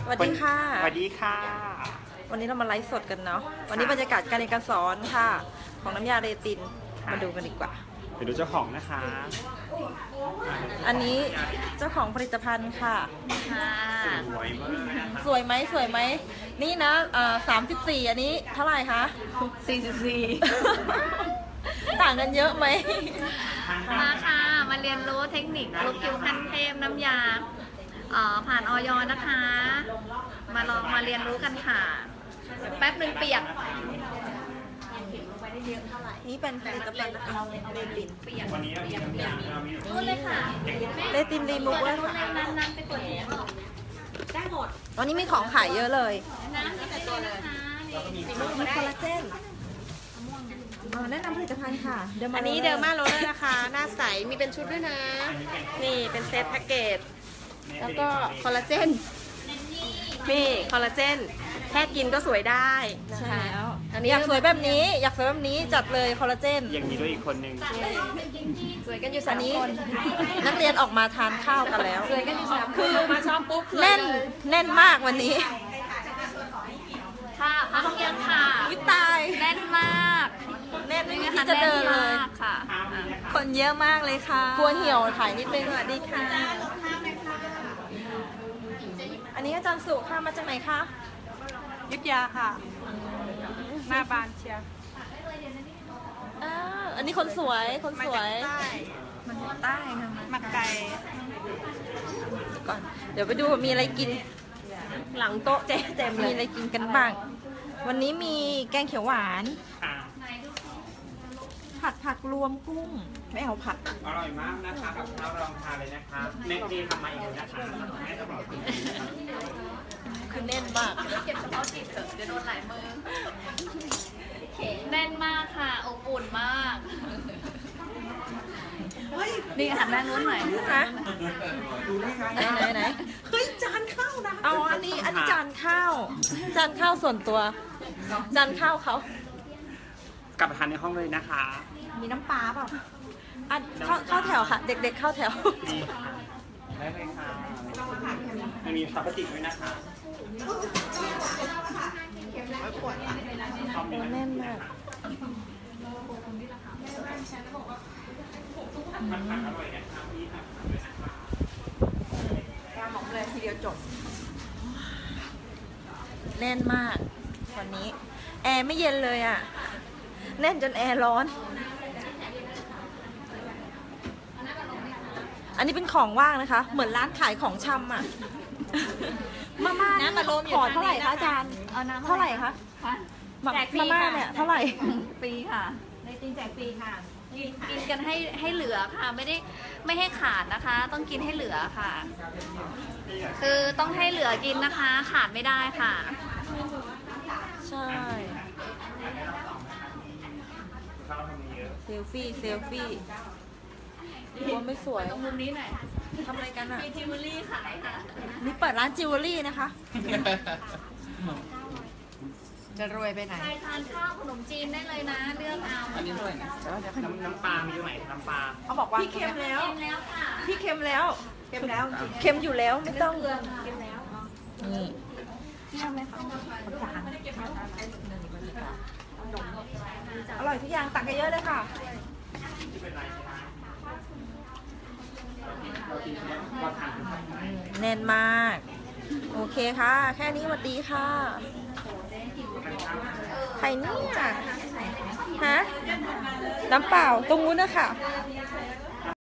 สวัสดีค่ะสวัสดีค่ะวันนี้เรามาไลฟ์สดกันเนาะวันนี้บรรยากาศการเรียนการสอนค่ะของน้ำยาเรตินมาดูกันดีกว่าไปดูเจ้าของนะคะอันนี้เจ้าของผลิตภัณฑ์ค่ะสวยมากสวยไหมสวยไหมนี่นะ34อันนี้เท่าไหร่คะ44ต่างกันเยอะไหมมาค่ะมาเรียนรู้เทคนิคลบคิ้วขั้นเทพน้ำยาผ่านอย.นะคะมาลองมาเรียนรู้กันค่ะแป๊บหนึ่งเปียกนี่เป็นผลิตภัณฑ์นะคะเรตินเปียกรู้เลยค่ะเรตินรีมูเวอร์ค่ะนั้นไปกดได้หมดวันนี้มีของขายเยอะเลยน้ำมีแต่ตัวเลยมีคอลลาเจนแนะนำผลิตภัณฑ์ค่ะอันนี้เดอร์มาโรลนะคะหน้าใสมีเป็นชุดด้วยนะนี่เป็นเซตแพ็กเกจแล้วก็คอลลาเจนนี่คอลลาเจนแค่กินก็สวยได้ใช่แล้วอยากสวยแบบนี้อยากสวยแบบนี้จัดเลยคอลลาเจนยังมีด้วยอีกคนนึงสวยกันอยู่3 คนนักเรียนออกมาทานข้าวกันแล้วสวยกันอยู่3 คนมาชอบปุ๊บแน่นมากวันนี้ค่ะพักเที่ยงค่ะวิตายแน่นมากแน่นที่จะเดินเลยค่ะคนเยอะมากเลยค่ะกลัวเหี่ยวถ่ายนิดนึงสวัสดีค่ะอันนี้อาจารย์สุค่ะมาจากไหนคะยุทธยาค่ะหน้าบานเชียร์อันนี้คนสวยคนสวยมันใต้ค่ะมาไกลก่อนเดี๋ยวไปดูมีอะไรกินหลังโต๊ะเจ๊เต็มเลยมีอะไรกินกันบ้างวันนี้มีแกงเขียวหวานผัดผักรวมกุ้งไม่เอาผัดอร่อยมากนะคะกับข้าวลองทานเลยนะคะแม่ดีทำมาเองนะคะแม่ตลอดคือแน่นมากเก็บเฉพาะจิตเถอะจะโดนหลายมือแน่นมากค่ะอบอุ่นมากนี่หันด้านนู้นหน่อยนะไหนเฮ้ยจานข้าวนะเอาอันนี้จานข้าวส่วนตัวจานข้าวเขากลับไปทานในห้องเลยนะคะมีน้ำปลาเปล่าเข้าแถวค่ะเด็กๆเข้าแถวได้เลยค่ะมันมีซอสพริกด้วยนะคะแน่นมากมันอร่อยนะคะพี่ค่ะหมกเลยทีเดียวจบแน่นมากวันนี้แอร์ไม่เย็นเลยอ่ะแน่นจนแอร์ร้อนอันนี้เป็นของว่างนะคะเหมือนร้านขายของชำอ่ะมาม่านี่ขอเท่าไหร่คะอาจารย์เท่าไหร่คะแจกฟรีค่ะเนี่ยเท่าไหร่ฟรีค่ะในจริงแจกฟรีค่ะกินกันให้เหลือค่ะไม่ให้ขาดนะคะต้องกินให้เหลือค่ะคือต้องให้เหลือกินนะคะขาดไม่ได้ค่ะใช่เซลฟี่กลัวไม่สวยตรงมุมนี้หน่อยทำอะไรกันอ่ะมีจิวเวลรี่ขายค่ะนี่เปิดร้านจิวเวลรี่นะคะจะรวยไปไหนใครทานข้าวขนมจีนได้เลยนะเลือกเอาอันนี้ด้วยนะน้ำปลามีอยู่ไหนน้ำปลาเขาบอกว่าพี่เค็มแล้วค่ะพี่เค็มแล้วเค็มแล้วเค็มอยู่แล้วไม่ต้องเค็มแล้วนี่ทำไหมคะอร่อยทุกอย่างตักเยอะเลยค่ะแน่นมากโอเคค่ะแค่นี้สวัสดีค่ะใครเนี่ยฮะน้ำเปล่าตรงนู้นนะคะ